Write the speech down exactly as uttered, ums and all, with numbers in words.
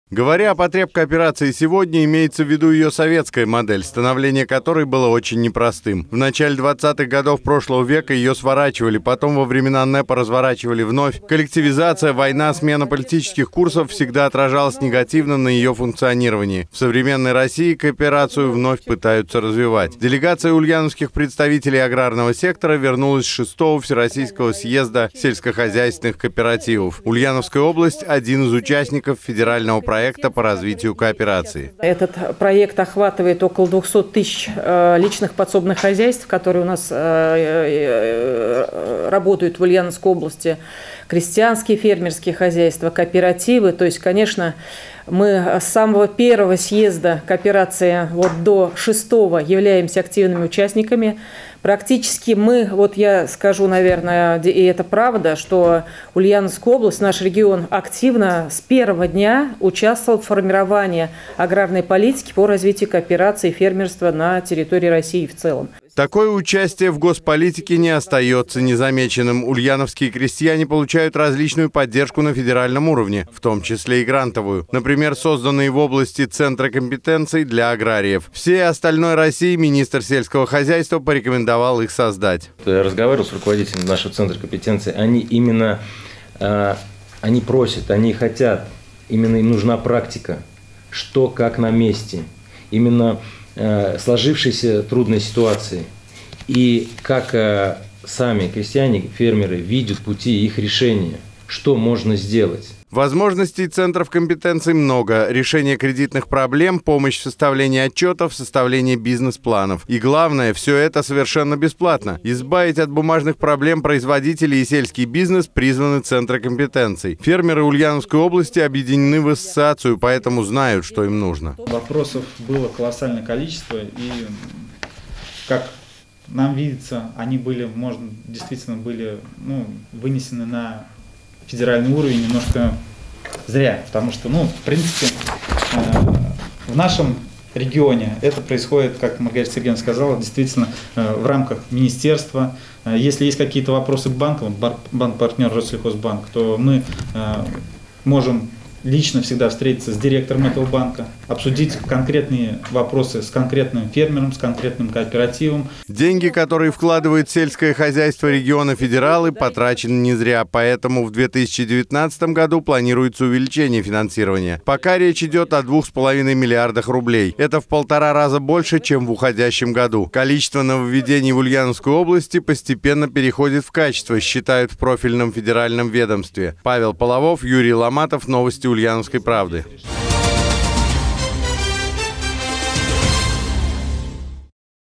Говоря о потреб кооперации сегодня, имеется в виду ее советская модель, становление которой было очень непростым. В начале двадцатых годов прошлого века ее сворачивали, потом во времена НЭПа разворачивали вновь. Коллективизация, война, смена политических курсов всегда отражалась негативно на ее функционировании. В современной России кооперацию вновь пытаются развивать. Делегация ульяновских представителей аграрного сектора вернулась с шестого Всероссийского съезда сельскохозяйственных кооперативов. Ульяновская область – один из участников федерального проекта проекта по развитию кооперации. Этот проект охватывает около двухсот тысяч личных подсобных хозяйств, которые у нас работают в Ульяновской области. Крестьянские, фермерские хозяйства, кооперативы. То есть, конечно, мы с самого первого съезда кооперации вот до шестого являемся активными участниками. Практически мы, вот я скажу, наверное, и это правда, что Ульяновская область, наш регион активно с первого дня участвовал в формировании аграрной политики по развитию кооперации и фермерства на территории России в целом. Такое участие в госполитике не остается незамеченным. Ульяновские крестьяне получают различную поддержку на федеральном уровне, в том числе и грантовую. Например, созданные в области Центры компетенций для аграриев. Всей остальной России министр сельского хозяйства порекомендовал их создать. Я разговаривал с руководителем нашего Центра компетенций. Они именно э, они просят, они хотят, именно им нужна практика, что как на месте. Именно сложившейся трудной ситуации и как э, сами крестьяне, фермеры видят пути их решения, что можно сделать. Возможностей центров компетенций много. Решение кредитных проблем, помощь в составлении отчетов, составление бизнес-планов. И главное, все это совершенно бесплатно. Избавить от бумажных проблем производителей и сельский бизнес призваны центры компетенций. Фермеры Ульяновской области объединены в ассоциацию, поэтому знают, что им нужно. Вопросов было колоссальное количество, и как нам видится, они были, может, действительно были ну, вынесены на федеральный уровень немножко зря, потому что, ну, в принципе, в нашем регионе это происходит, как Маргарита Сергеевна сказала, действительно в рамках министерства. Если есть какие-то вопросы к банкам, банк-партнер Россельхозбанк, то мы можем лично всегда встретиться с директором этого банка, обсудить конкретные вопросы с конкретным фермером, с конкретным кооперативом. Деньги, которые вкладывает сельское хозяйство региона федералы, потрачены не зря, поэтому в две тысячи девятнадцатом году планируется увеличение финансирования. Пока речь идет о двух с половиной миллиардах рублей. Это в полтора раза больше, чем в уходящем году. Количество нововведений в Ульяновской области постепенно переходит в качество, считают в профильном федеральном ведомстве. Павел Половов, Юрий Ломатов, новости Ульяновской правды.